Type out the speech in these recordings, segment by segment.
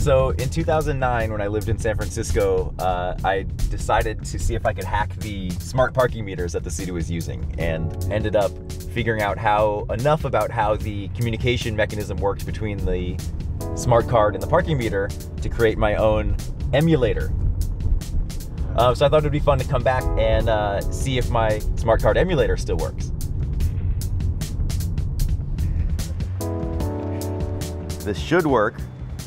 So in 2009, when I lived in San Francisco, I decided to see if I could hack the smart parking meters that the city was using, and ended up figuring out enough about how the communication mechanism worked between the smart card and the parking meter to create my own emulator. So I thought it would be fun to come back and see if my smart card emulator still works. This should work.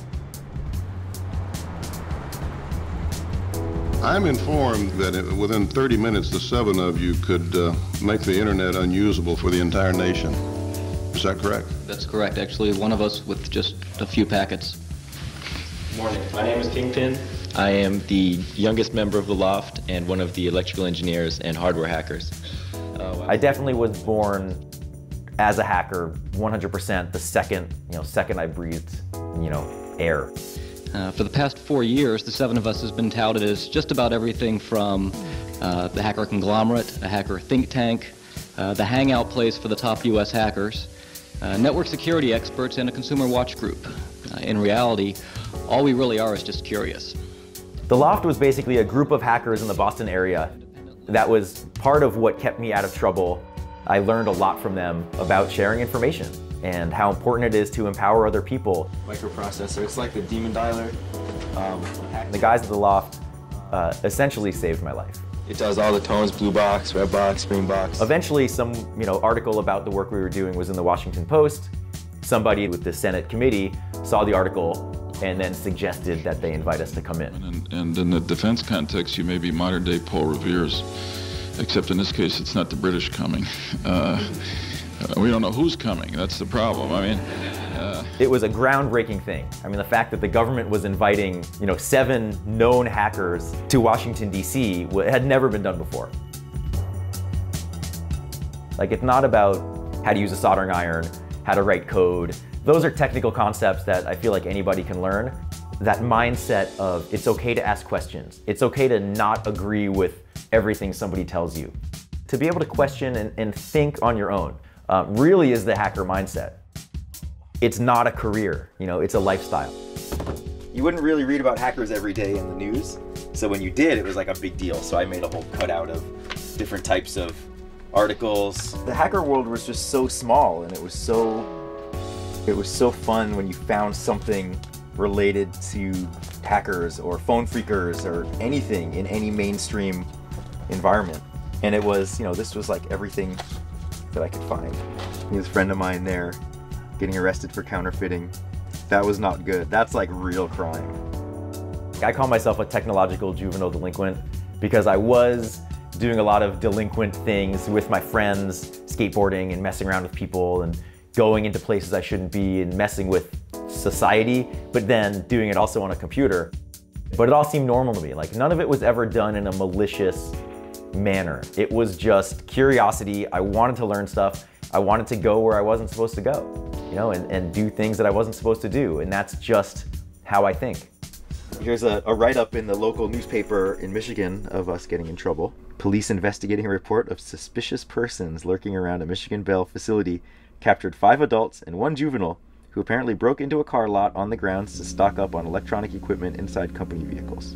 I'm informed that within 30 minutes, the 7 of you could make the internet unusable for the entire nation. Is that correct? That's correct. Actually, one of us with just a few packets. Morning. My name is Kingpin. I am the youngest member of the Loft and one of the electrical engineers and hardware hackers. I definitely was born as a hacker, 100% the second I breathed, air. For the past 4 years, the 7 of us has been touted as just about everything from the hacker conglomerate, a hacker think tank, the hangout place for the top US hackers, network security experts, and a consumer watch group. In reality, all we really are is just curious. The Loft was basically a group of hackers in the Boston area. That was part of what kept me out of trouble. I learned a lot from them about sharing information and how important it is to empower other people. Microprocessor, it's like the demon dialer. The guys at the Loft essentially saved my life. It does all the tones, blue box, red box, green box. Eventually, some article about the work we were doing was in the Washington Post. Somebody with the Senate committee saw the article and then suggested that they invite us to come in. And in the defense context, you may be modern-day Paul Revere's, except in this case, it's not the British coming. We don't know who's coming. That's the problem. It was a groundbreaking thing. The fact that the government was inviting, 7 known hackers to Washington, D.C. had never been done before. It's not about how to use a soldering iron, how to write code. Those are technical concepts that I feel like anybody can learn. That mindset of it's okay to ask questions. It's okay to not agree with everything somebody tells you. To be able to question and think on your own really is the hacker mindset. It's not a career, it's a lifestyle. You wouldn't really read about hackers every day in the news. So when you did, it was like a big deal. So I made a whole cutout of different types of articles. The hacker world was just so small, and it was so fun when you found something related to hackers or phone phreakers or anything in any mainstream environment. And it was, this was like everything that I could find. There's a friend of mine there getting arrested for counterfeiting. That was not good. That's like real crime. I call myself a technological juvenile delinquent because I was doing a lot of delinquent things with my friends, skateboarding and messing around with people and going into places I shouldn't be and messing with society, but then doing it also on a computer. But it all seemed normal to me. None of it was ever done in a malicious manner. It was just curiosity. I wanted to learn stuff. I wanted to go where I wasn't supposed to go, and do things that I wasn't supposed to do. And that's just how I think. Here's a write-up in the local newspaper in Michigan of us getting in trouble. Police investigating a report of suspicious persons lurking around a Michigan Bell facility captured 5 adults and 1 juvenile who apparently broke into a car lot on the grounds to stock up on electronic equipment inside company vehicles.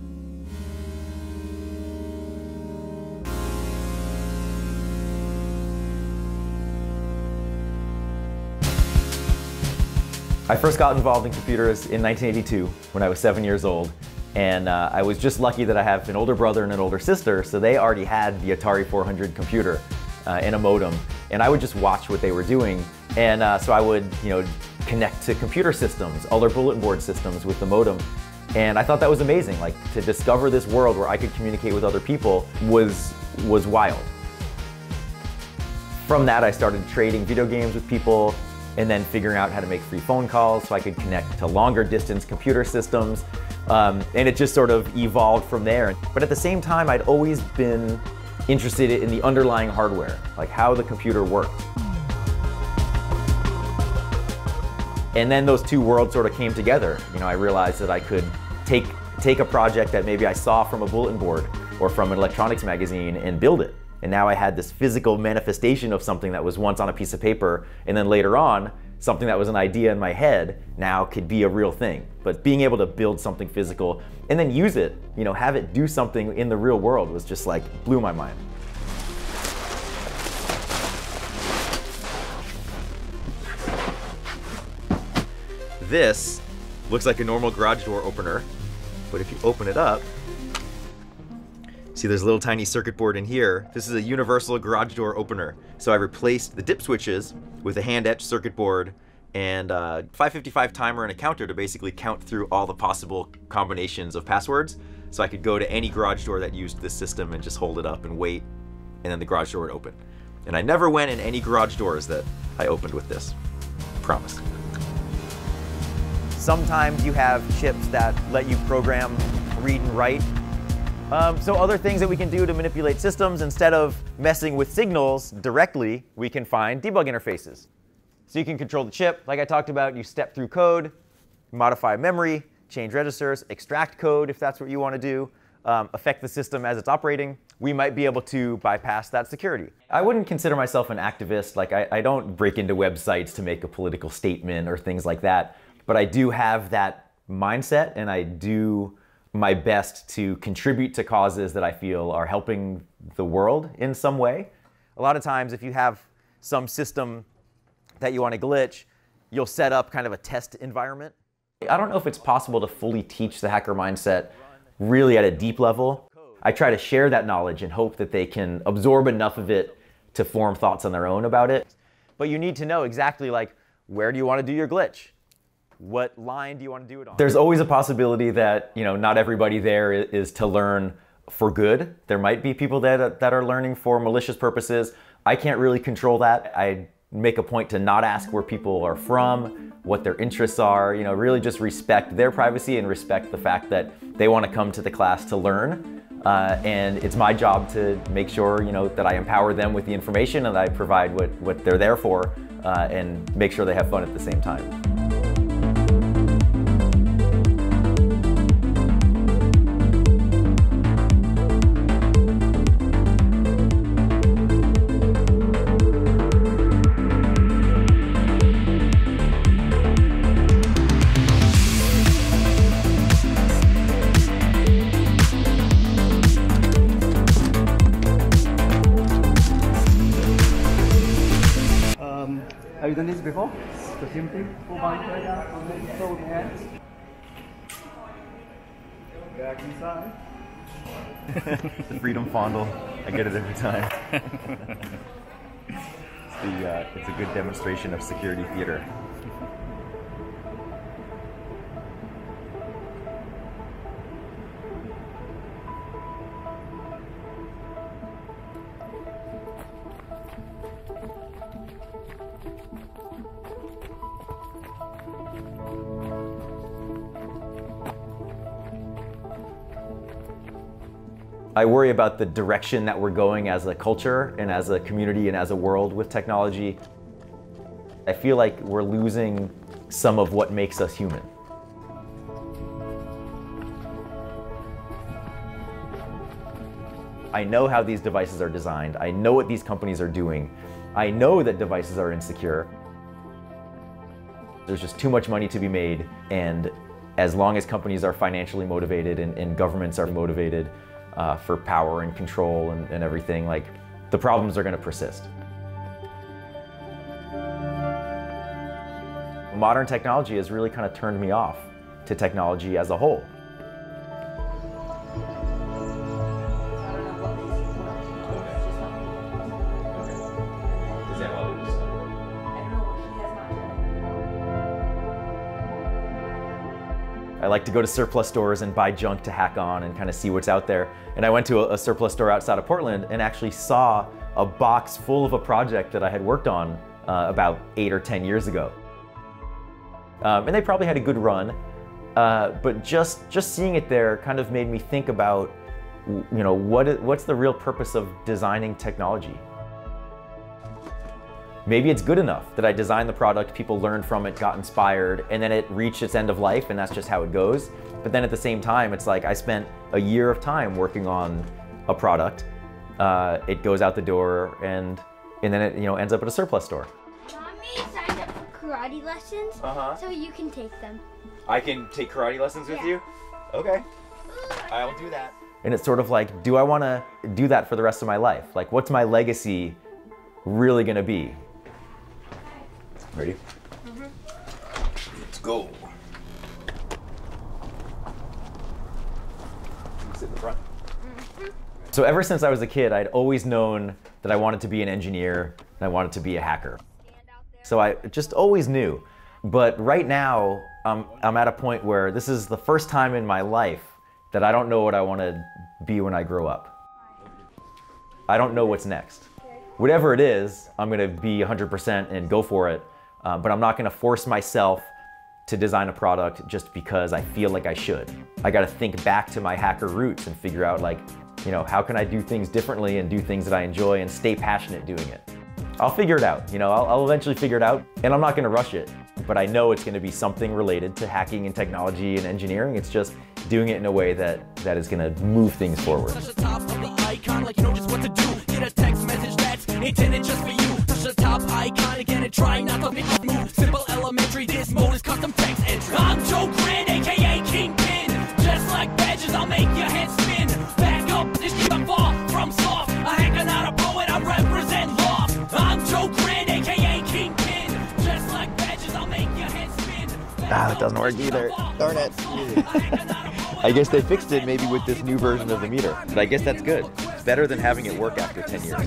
I first got involved in computers in 1982 when I was 7 years old, and I was just lucky that I have an older brother and an older sister, so they already had the Atari 400 computer and a modem, and I would just watch what they were doing, and so I would connect to computer systems, other bulletin board systems with the modem, and I thought that was amazing. To discover this world where I could communicate with other people was wild. From that, I started trading video games with people, and then figuring out how to make free phone calls so I could connect to longer distance computer systems. And it just sort of evolved from there. But at the same time, I'd always been interested in the underlying hardware, how the computer worked. And then those two worlds sort of came together. I realized that I could take a project that maybe I saw from a bulletin board or from an electronics magazine and build it. And now I had this physical manifestation of something that was once on a piece of paper, and then later on, something that was an idea in my head now could be a real thing. But being able to build something physical and then use it, you know, have it do something in the real world was just like, blew my mind. This looks like a normal garage door opener, but if you open it up, see there's a little tiny circuit board in here. This is a universal garage door opener. So I replaced the dip switches with a hand-etched circuit board and a 555 timer and a counter to basically count through all the possible combinations of passwords. So I could go to any garage door that used this system and just hold it up and wait, and then the garage door would open. And I never went in any garage doors that I opened with this. Promise. Sometimes you have chips that let you program, read and write. So other things that we can do to manipulate systems, instead of messing with signals directly, we can find debug interfaces. So you can control the chip, like I talked about. You step through code, modify memory, change registers, extract code if that's what you want to do, affect the system as it's operating. We might be able to bypass that security. I wouldn't consider myself an activist. Like I don't break into websites to make a political statement or things like that. But I do have that mindset, and I do my best to contribute to causes that I feel are helping the world in some way. A lot of times, if you have some system that you want to glitch, you'll set up kind of a test environment. I don't know if it's possible to fully teach the hacker mindset really at a deep level. I try to share that knowledge and hope that they can absorb enough of it to form thoughts on their own about it. But you need to know exactly, like, where do you want to do your glitch? What line do you want to do it on? There's always a possibility that, you know, not everybody there is to learn for good. There might be people that are learning for malicious purposes. I can't really control that. I make a point to not ask where people are from, what their interests are, you know, really just respect their privacy and respect the fact that they want to come to the class to learn. And it's my job to make sure, you know, that I empower them with the information and I provide what they're there for, and make sure they have fun at the same time. Have you done this before? The same thing? Full body trigger, and then throw the hands. Back inside. The freedom fondle. I get it every time. It's a good demonstration of security theater. I worry about the direction that we're going as a culture and as a community and as a world with technology. I feel like we're losing some of what makes us human. I know how these devices are designed. I know what these companies are doing. I know that devices are insecure. There's just too much money to be made, and as long as companies are financially motivated and governments are motivated for power and control and everything, like, the problems are going to persist. Modern technology has really kind of turned me off to technology as a whole. I like to go to surplus stores and buy junk to hack on and kind of see what's out there. And I went to a surplus store outside of Portland and actually saw a box full of a project that I had worked on about 8 or 10 years ago. And they probably had a good run, but just seeing it there kind of made me think about, you know, what's the real purpose of designing technology? Maybe it's good enough that I designed the product, people learned from it, got inspired, and then it reached its end of life, and that's just how it goes. But then at the same time, it's like I spent a year of time working on a product. It goes out the door, and then it, you know, ends up at a surplus store. Mommy signed up for karate lessons, so you can take them. I can take karate lessons with Yeah. you? Okay. I'll do that. And it's sort of like, do I want to do that for the rest of my life? Like, what's my legacy really going to be? Ready? Let's go. Sit in the front. So ever since I was a kid, I'd always known that I wanted to be an engineer and I wanted to be a hacker. So I just always knew. But right now, I'm at a point where this is the first time in my life that I don't know what I want to be when I grow up. I don't know what's next. Whatever it is, I'm going to be 100% and go for it. But I'm not going to force myself to design a product just because I feel like I should. I got to think back to my hacker roots and figure out, like, you know, how can I do things differently and do things that I enjoy and stay passionate doing it. I'll figure it out, you know, I'll eventually figure it out, and I'm not going to rush it, but I know it's going to be something related to hacking and technology and engineering. It's just doing it in a way that is going to move things forward. Touch the top of the icon like you know just what to do. Get a text message that's intended just for you. Touch the top icon again and try not to make it move. Simple elementary, this mode is custom text entry. I'm Joe Grand, aka Kingpin. Just like badges, I'll make your head spin. Back up, this shit I'm far from soft. A hacker, not a poet, I represent loft. I'm Joe Grand, aka Kingpin. Just like badges, I'll make your head spin. That doesn't work either. Darn it. I guess they fixed it maybe with this new version of the meter. But I guess that's good. It's better than having it work after 10 years.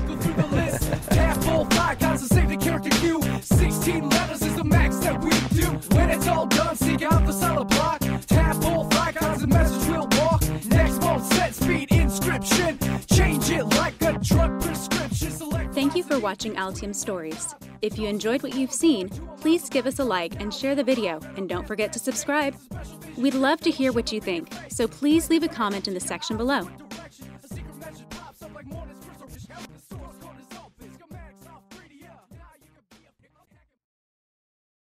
16 letters is the max that we do. When it's all done, seek out the solid block. Tap all icons, the message will walk. Next mode, set speed inscription. Change it like a drug prescription. Thank you for watching Altium Stories. If you enjoyed what you've seen, please give us a like and share the video, and don't forget to subscribe. We'd love to hear what you think, so please leave a comment in the section below.